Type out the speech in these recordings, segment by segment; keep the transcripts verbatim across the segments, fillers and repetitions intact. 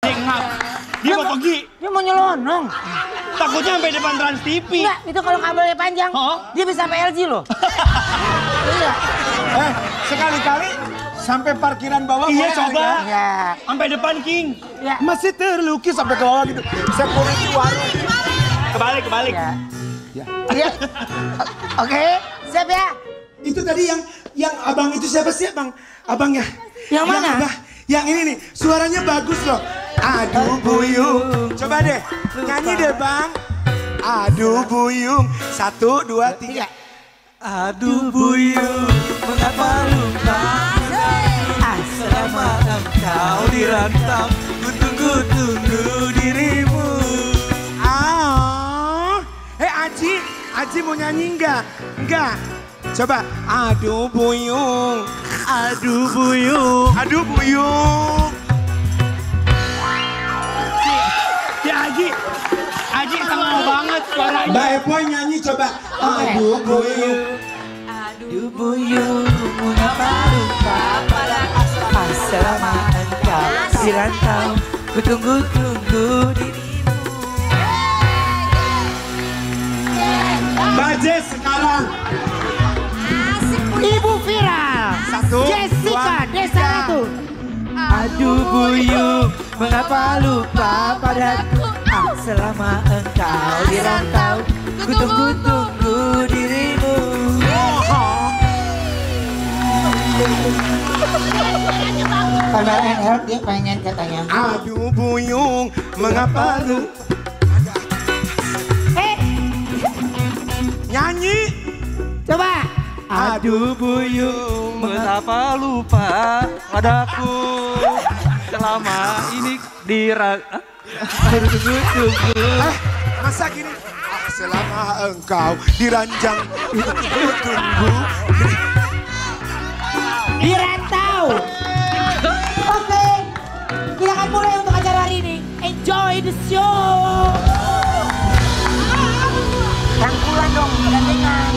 ngap. Dia mau pergi. Dia mau nyelonong. Takutnya sampai depan Trans T V. Enggak, itu kalau kabelnya panjang, oh? dia bisa sampai L G loh. Iya. Eh, sekali-kali sampai parkiran bawah. Iya, coba. Ya. Sampai depan, King. Ya. Masih terlukis sampai ke bawah gitu. Security warung. Kebalik, kebalik. Ya. Ya. Iya. Oke, siap ya. Itu tadi yang yang abang itu siapa sih abang? Abangnya. Yang mana? Yang, yang ini nih, suaranya bagus loh. Aduh buyung. Coba deh, nyanyi deh bang. Aduh buyung. Satu, dua, tiga. Aduh buyung, mengapa lupa? Ah, selama engkau di rantau, ku tunggu-tunggu dirimu. Ah, eh Aji, Aji mau nyanyi enggak? Enggak. Coba, aduh buyung, Aduh buyung, aduh buyung. Si Aji, Aji tengah banget suaranya. Mbak Epoy nyanyi coba. Aduh buyung. aduh buyung, mengapa lupa pada asrama selama engkau di rantau, ku tunggu-tunggu dirimu. Mbak Jess sekarang. Ibu viral. Satu, Jessica dua, Desa tiga. itu. Aduh buyung, mengapa lupa padaku? Ah, selama engkau di rantau, ku tunggu-tunggu dirimu. Kamera N L dia pengen katanya. Aduh buyung, mengapa lu? Eh, Nyanyi. coba. Aduh buyung, mengapa lupa padaku? Selama ini di rantau, tunggu-tunggu. Eh, masa gini? Ah, selama engkau diranjang, tunggu. Di rantau. Oke, kita akan mulai untuk acara hari ini. Enjoy the show. Rangkulan dong, gandengan.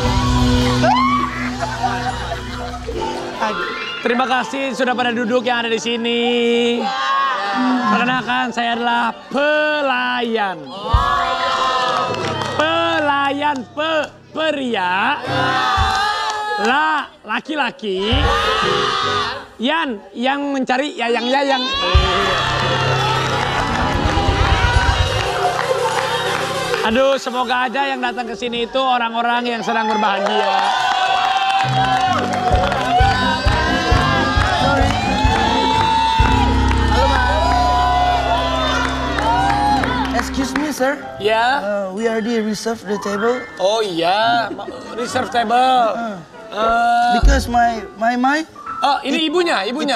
Terima kasih sudah pada duduk yang ada di sini. Perkenalkan, saya adalah pelayan. Pelayan pe pria. La laki-laki. Yan yang mencari yayang-yayang. Aduh, semoga aja yang datang ke sini itu orang-orang yang sedang berbahagia. Excuse me, sir. Ya. Uh, we already reserved the table Oh iya, reserve table. Eh, because my my my. oh, ini ibunya, ibunya.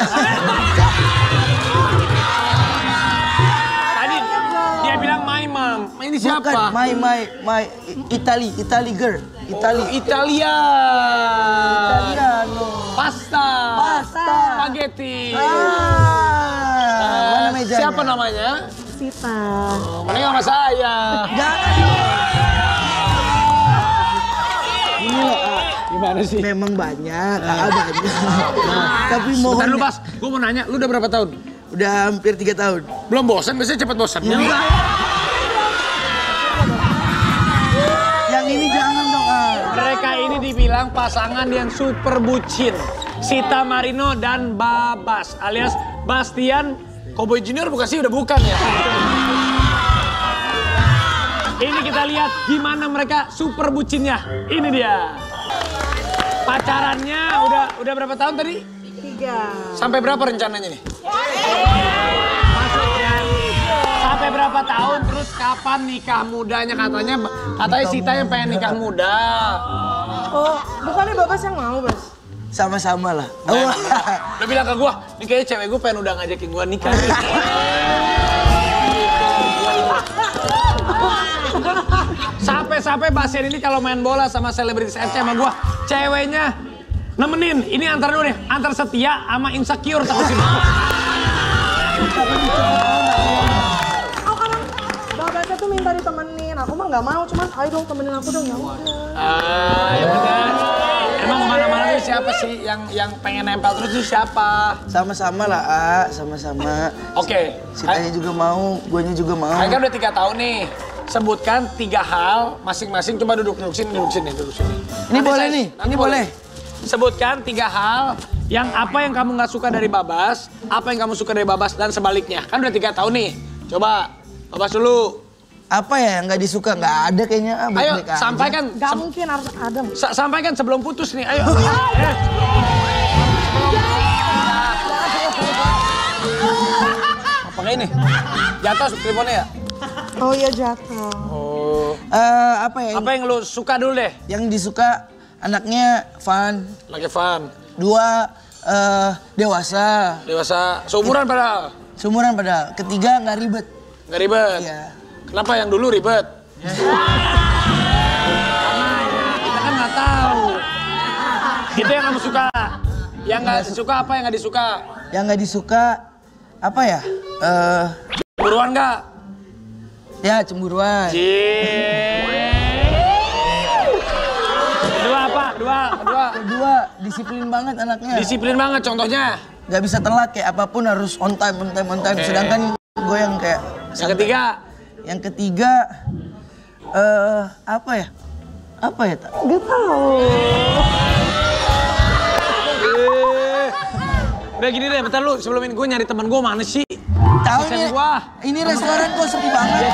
Tadi dia bilang my mom. Ini siapa? Bukan, my my my Italy Italy girl Italy. Oh, Italia. Italiano. Pasta. Pasta. Spaghetti. Ah, Eh, mana mejanya? siapa namanya? Sita. Oh, mending sama saya. Jangan. Ini loh, ah, Gimana sih? memang banyak, ah, banyak. Tapi mohon. Bentar lu, Bas. Gue mau nanya, lu udah berapa tahun? Udah hampir tiga tahun. Belum bosan? Biasanya cepet bosannya. Yang ini jangan dong. Ah. Mereka ini dibilang pasangan yang super bucin. Sita Marino dan Babas alias Bastian Cowboy Junior bukan sih? Udah bukan ya? Ini kita lihat gimana mereka super bucinnya. Ini dia. Pacarannya udah udah berapa tahun tadi? Tiga. Sampai berapa rencananya nih? Maksudnya sampai berapa tahun? Terus kapan nikah mudanya? Katanya katanya Sita yang pengen nikah muda. Oh, bukannya Babas yang mau, Bas? Sama-sama lah. Nah, udah bilang ke gua, nih kayaknya cewek gua pengen udah ngajakin gua nikah. Sampai-sampai Bastian ini kalau main bola sama selebritis F C sama gua, ceweknya nemenin. Ini antar dulu nih, antar setia sama insecure takut sih. Oh, karena Babasnya tuh minta ditemenin. Aku mah nggak mau, cuman ayo dong temenin aku dong, ya udah. Ah, ya udah. Emang kemana-mana tuh siapa sih yang yang pengen nempel terus tuh siapa? Sama-sama lah, A. Sama-sama. Oke. Sitanya juga mau, guanya juga mau. Ayo kan udah tiga tahun nih. Sebutkan tiga hal masing-masing. Coba duduk, duduk sini, duduk sini, duduk sini. Ini Nanti boleh saya- nih, nanti ini boleh. Sebutkan tiga hal yang apa yang kamu nggak suka dari Babas, apa yang kamu suka dari Babas dan sebaliknya. Kan udah tiga tahun nih. Coba, Babas dulu. Apa ya yang nggak disuka? Nggak ada kayaknya. Ah, Ayo, baik-baik aja. sampaikan. Gak se- mungkin harus ada. sa- sampaikan sebelum putus nih. Ayo. Eh. Apa kayak ini? Jatuh teleponnya ya? Oh iya jatuh. Oh. Eh, apa ya? Apa yang lu suka dulu deh? Yang disuka anaknya fun. Lagi fun. Dua, eh, dewasa. Dewasa. Seumuran padahal. Seumuran padahal. Ketiga, nggak ribet. Nggak ribet. Iya. Kenapa yang dulu ribet? Karena ya, kita kan nggak tahu. Itu yang kamu suka. Yang nggak disuka apa yang nggak disuka? Yang nggak disuka, apa ya? Eh, Buruan nggak? ya cemburuan. Dua apa? Dua, dua. Kedua, disiplin banget anaknya. Disiplin banget contohnya. Nggak bisa telat, kayak apapun harus on time, on time, on time. Sedangkan gue yang kayak... Yang ketiga. Yang ketiga, eh apa ya? Apa ya, Tak? Gak tahu. Eh. Udah gini deh, bentar lu sebelum ini gue nyari temen gue mana sih? Tahu Asisten ini, gua. ini restoran kok sepi banget.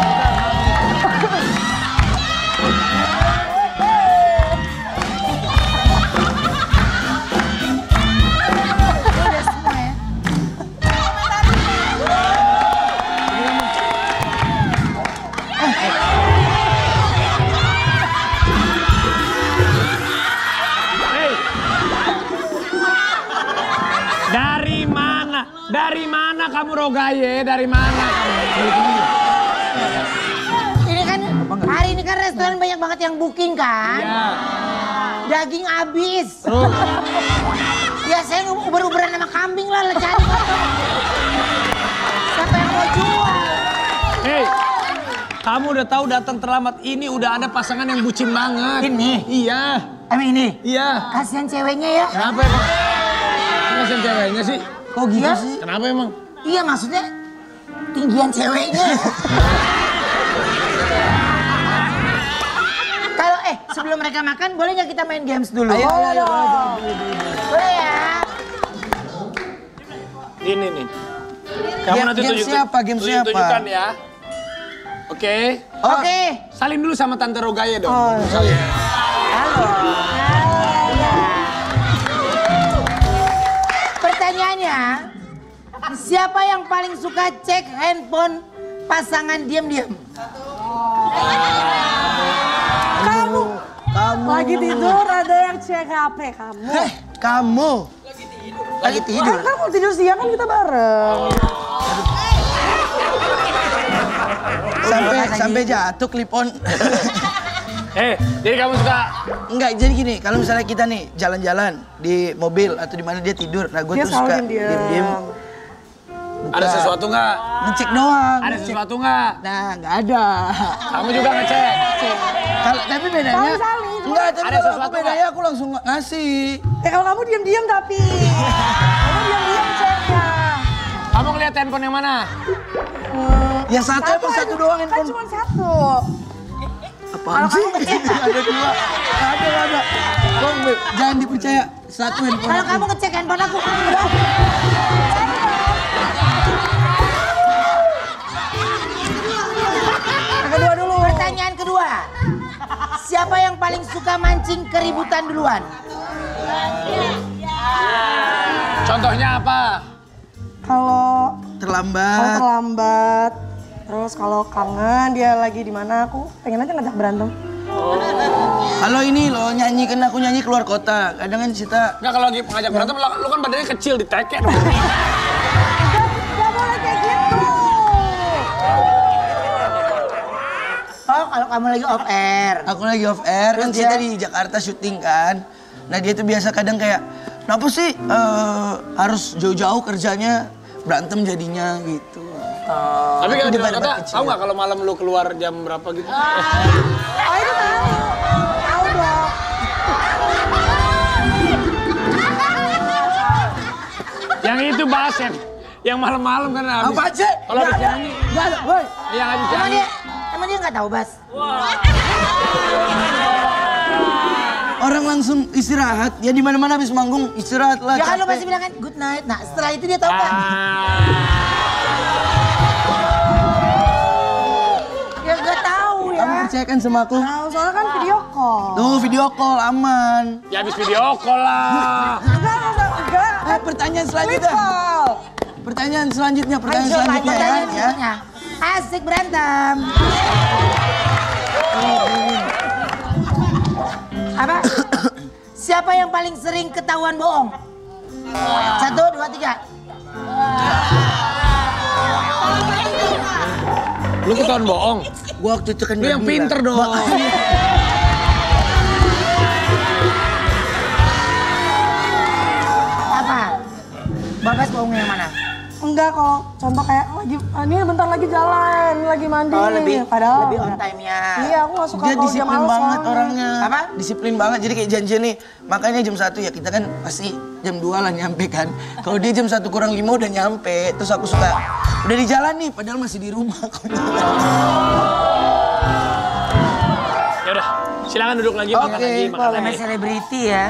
Hei. Dari mana? Dari mana kamu Rogaye? Dari mana kamu? Ini kan hari ini kan restoran banyak banget yang booking kan. Ya. Daging habis. Terus? Ya saya uber-uberan sama kambing lah, lah cari. Siapa yang mau jual? Hei, kamu udah tahu datang terlambat. Ini udah ada pasangan yang bucin banget. Ini? Iya. Emang ini? Iya. Kasihan ceweknya ya. Kenapa emang? Kasian ceweknya sih. Kok gitu Iya? sih? Kenapa emang? Iya maksudnya tinggian ceweknya. Kalau eh sebelum mereka makan boleh nggak kita main games dulu? Ayo, ayo, ayo. Boleh ya. Ini nih. Kamu Game- nanti gamesnya tunjukin. apa? Gamesnya apa? Tunjukkan ya. Oke. Oke. Salim dulu sama Tante Rogaye dong. Oh. Salim. Halo. Pertanyaannya, siapa yang paling suka cek handphone pasangan diam-diam? Kamu. Kamu. Lagi tidur ada yang cek H P kamu. Eh, kamu. Lagi tidur. Kan kamu tidur siang kan kita bareng. Sampai sampai jatuh klipon. Eh, jadi kamu suka Enggak, jadi gini, kalau misalnya kita nih jalan-jalan di mobil atau di mana dia tidur, nah gue Dia tuh selalu suka diam-diam. diem-diem ada sesuatu nggak? ngecek doang. Ada ngecek. sesuatu nggak? Nah, nggak ada. Kamu juga ngecek. Kalau tapi bedanya Saling-saling. enggak, tapi Ada kalau aku sesuatu bedanya aku langsung ngasih. Eh kalau kamu diam-diam tapi. Kamu diam-diam ceknya. Kamu ngeliat handphone yang mana? Hmm, Yang satu emang aja. satu doang Kan handphone. cuma satu. Apaan sih? Ada dua. Ada, ada. Kok Beb, jangan dipercaya. Satu handphone Kalau aku. kamu ngecek handphone aku, Yang kedua dulu. pertanyaan kedua. Siapa yang paling suka mancing keributan duluan? Contohnya apa? Kalau kalau Terlambat. terlambat, terus kalau kangen dia lagi di mana aku pengen aja ngajak berantem. Kalau ini loh, nyanyi kan aku nyanyi keluar kota. Kadang kan Sita Nggak, kalau lagi ngajak berantem, lu lu kan badannya kecil, diteket dong. Gak boleh kayak gitu. Oh, kalau kamu lagi off air. Aku lagi off air, kan Terus Sita dia- di Jakarta syuting kan. Nah dia tuh biasa kadang kayak, kenapa sih eh, harus jauh-jauh kerjanya, berantem jadinya gitu. Tapi kalau di luar debat-debat kota, kecil. tahu nggak kalau malam lu keluar jam berapa gitu? Oh itu tahu. Tahu dong. Yang itu bahas yang, yang malam-malam kan habis. Apa sih? Kalau habis nyanyi. Gak ada, boy. Yang habis Emang nyanyi. dia, emang dia nggak tahu Bas? Orang langsung istirahat, ya di mana-mana habis manggung istirahat lah. Ya kan lo capek. pasti bilang kan good night. Nah setelah itu dia tahu kan? Ah. Ya nggak tahu ya. Kamu percayakan sama aku? Tahu, soalnya kan video call. Tuh video call aman. Ya habis video call lah. Enggak, enggak, enggak. Eh, pertanyaan Quick selanjutnya. call. Pertanyaan selanjutnya, pertanyaan Lanjut, selanjutnya lanjut, ya. lanjut, ya. lanjutnya. Asik berantem. Apa? Siapa yang paling sering ketahuan bohong? Satu, dua, tiga. Lu ketahuan bohong. Gua waktu itu kan Lu yang udah pinter bilang. dong. Apa? Babas bohong yang mana? Enggak, kalau contoh kayak lagi, ah, ini bentar lagi jalan, lagi mandi. Oh lebih, Padahal lebih on time-nya. Iya, aku gak suka Dia kalau jam disiplin malam banget soalnya. orangnya. Apa? Disiplin banget, jadi kayak janjian nih. Makanya jam satu ya kita kan pasti jam dua lah nyampe kan. Kalau dia jam satu kurang lima udah nyampe. Terus aku suka, udah di jalan nih padahal masih di rumah. Ya udah, silakan duduk lagi, makan Oke, lagi, makan Namanya lagi. selebriti ya.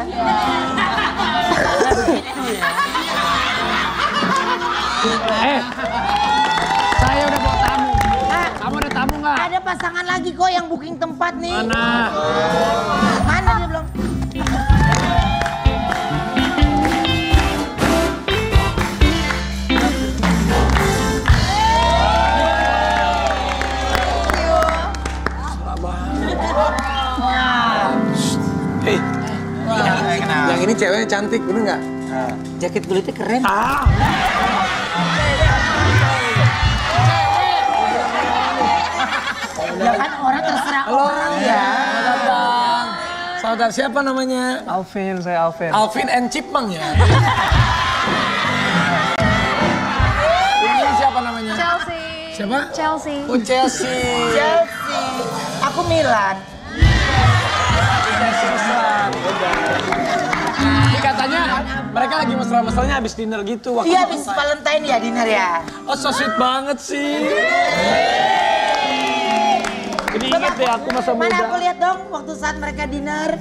Eh, saya udah bawa tamu. Ah, Kamu ada tamu nggak? ada pasangan lagi kok yang booking tempat nih. Mana? Mana dia belum? Hei, yang ini ceweknya cantik, bener nggak? Jaket kulitnya keren. Ah, Ya kan orang terserah orang ya. saudara siapa namanya? Alvin, saya Alvin. Alvin and Chipmunk ya? Ini siapa namanya? Chelsea. Siapa? Chelsea. Oh, Chelsea. Chelsea. Aku Milan. Ini katanya mereka lagi mesra-mesranya habis dinner gitu. Waktu Iya habis Valentine ya dinner ya. Oh, so sweet banget sih. Jadi inget deh aku masa muda. Mana aku lihat dong waktu saat mereka dinner.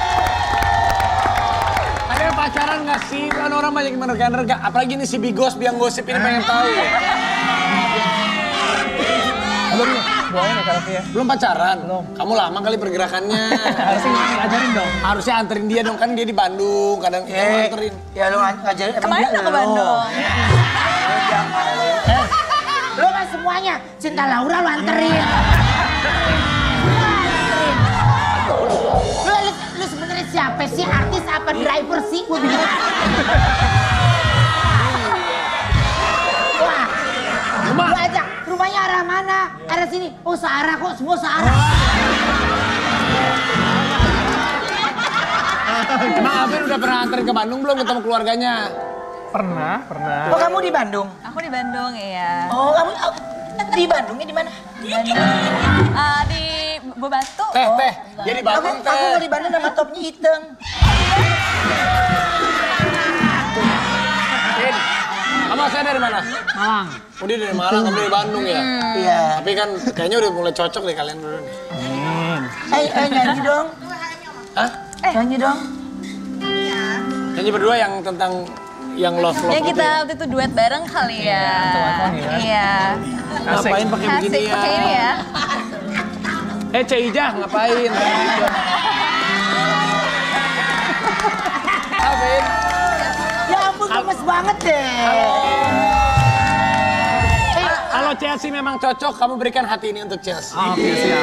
Kalian pacaran nggak sih? Kan orang banyak yang menerka-nerka. Apalagi ini si Bigos yang gosip ini pengen tahu. Belum nih? Boleh nih kalau ya. Belum pacaran? Belum. Kamu lama kali pergerakannya. Harusnya ngajarin dong. Harusnya anterin dia dong, kan dia di Bandung. Kadang kita mau anterin. Ya lu ngajarin. emang Kemarin dia udah ke lo. Bandung. Eh, lu kan semuanya cinta Laura lu anterin. Lu, lu, lu sebenarnya siapa sih? Artis apa driver sih? Gua bingung. Wah, lu ajak rumahnya arah mana? Arah sini. Oh searah kok, semua searah. Emang Alvin udah pernah anterin ke Bandung belum ketemu keluarganya? Pernah, pernah. Oh kamu di Bandung? Aku di Bandung, iya. Oh kamu oh, di Bandungnya di mana? Ah, di Bebatu. Teh, teh. Dia di Aku, Bandung, aku mau teh. di Bandung sama topnya hitam. Vin, kamu asalnya dari mana? Malang. Oh, dia dari Malang, kamu dari Bandung ya? Iya. Tapi kan kayaknya udah mulai cocok deh kalian dulu nih. Eh, eh nyanyi dong. Hah? Eh. Nyanyi dong. Nyanyi berdua yang tentang yang love-love Ya gitu kita ya? waktu itu duet bareng kali ya. Iya. Ngapain pakai Asik, begini ya? pakai ini ya. Eh, Ceijah, ngapain? Alvin. Ya ampun gemes banget deh. Kalau Chelsea memang cocok, kamu berikan hati ini untuk Chelsea. Oke, siap.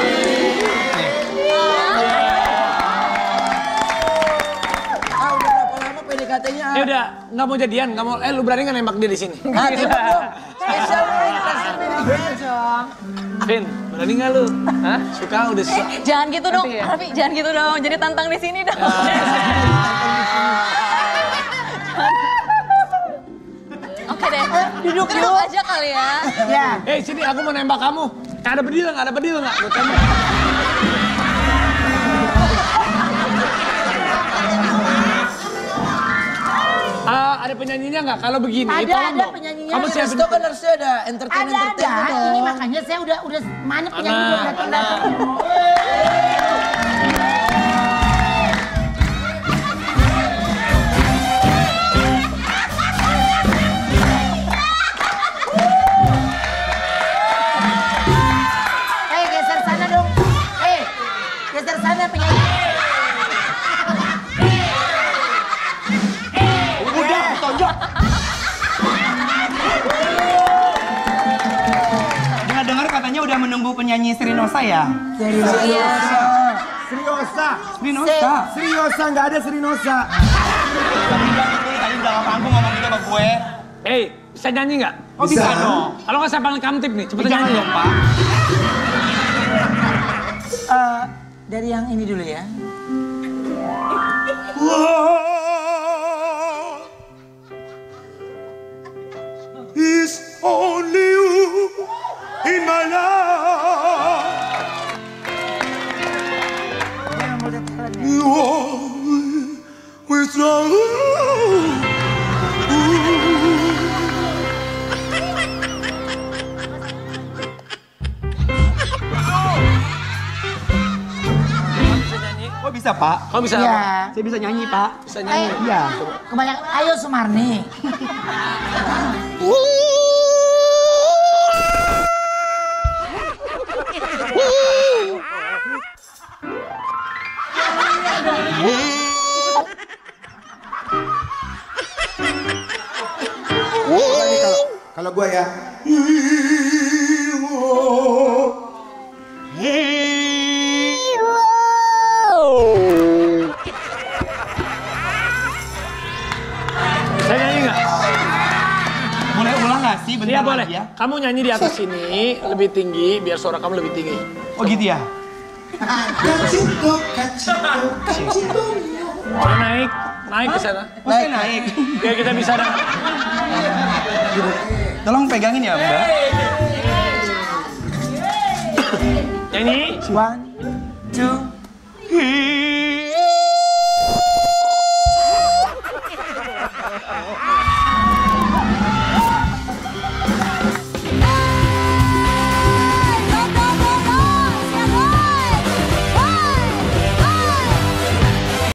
Ah udah berapa lama P D K T-nya? Eh udah, nggak mau jadian, nggak mau. Eh lu berani nggak nembak dia di sini? Ah tembak dong. Spesial main kasih dong. Vin, berani nggak lu? Hah? Suka udah susah. Jangan gitu dong, Raffi, jangan gitu dong. Jadi tantang di sini dong. Oke deh, duduk duduk aja kali ya. Ya. Eh sini, aku mau nembak kamu. Nggak ada bedil nggak? Ada bedil nggak? Gue tembak. Ah, ada penyanyinya nggak? Kalau begini, Ada, tolong ada dong. penyanyinya. Kamu Kasih siapin. tau kan harusnya ada entertain Ada, entertain ada. dong. Ini makanya saya udah udah mana penyanyi Mana? belum datang-datang. Eh, geser sana dong. Eh, geser sana penyanyi. Udah, tonjok. Dengar-dengar katanya udah menunggu penyanyi Srinosa ya? Iya. Seriosa. Srinosa? Seriosa, nggak ada Serinosa. Tadi udah tadi udah ngomong ngomong gitu sama gue. Hei, bisa nyanyi nggak? Oh bisa dong. Kalau nggak saya panggil kamtip nih, cepet Jangan nyanyi dong Pak. Eh, dari yang ini dulu ya. Love is only you in my life. You are with love. Oh bisa Pak? Kamu bisa Iya. apa? Saya bisa nyanyi Pak. Bisa nyanyi. Eh, Iya. kebanyakan. Ayo Sumarni. Kalau gue ya. Bisa nyanyi nggak? Boleh ulang nggak sih bentar Iya boleh. lagi ya? Kamu nyanyi di atas sini lebih tinggi, biar suara kamu lebih tinggi. Oh gitu ya? Kacito, kacito, kacito. Coba naik, naik ke sana. Oh saya naik. Biar kita bisa dengar. Tolong pegangin ya Mbak. Nyanyi. One, two.